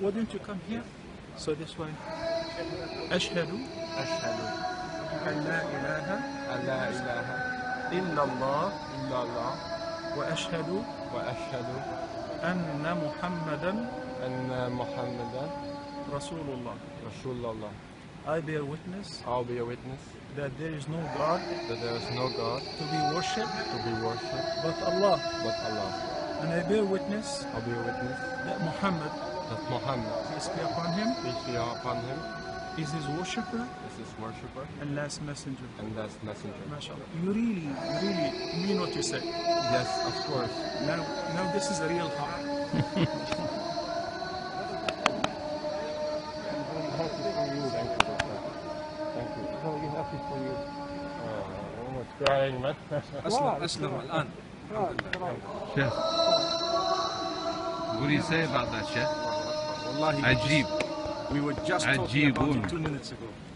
why don't you come here? So this one. Ashhadu أشهد an la ilaha أن لا إله illallah إلا الله wa ashhadu وأشهد anna Muhammadan أن محمدا Rasulullah. رسول الله. I bear witness I'll be a witness that there is no God that there is no God to be worshipped to be worshipped but Allah. but Allah. And I bear witness I'll be a witness that Muhammad, that Muhammad, peace be upon him, peace be upon him, is his worshipper is his worshipper and last messenger. and last messenger. MashaAllah. You really mean what you say. Yes, of course. Now this is a real heart. Thank you. Very happy for you. Almost crying, man. أسلم الآن. Sheikh, what do you say about that, Sheikh? والله عجيب. we were just talking about عجيبون. it 2 minutes ago.